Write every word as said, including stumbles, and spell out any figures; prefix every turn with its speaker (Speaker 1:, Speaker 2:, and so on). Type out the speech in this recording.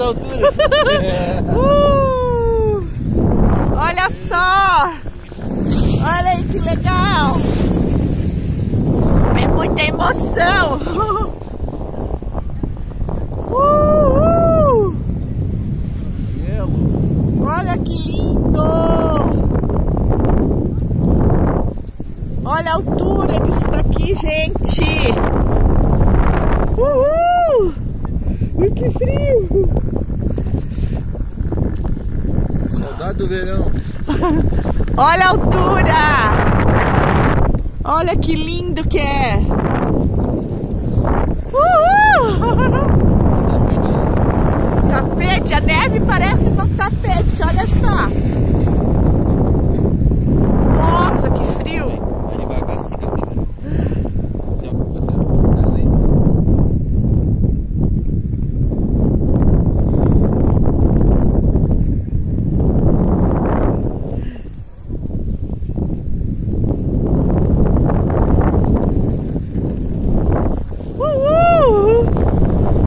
Speaker 1: da altura.
Speaker 2: uh, olha só! Olha aí que legal! É muita emoção! Uh, uh. Olha que lindo! Olha a altura disso daqui, gente! Uhul! Ai, que frio!
Speaker 1: Saudade do verão!
Speaker 2: Olha a altura! Olha que lindo que é! Uhul! Tapete, a neve parece um tapete, olha só!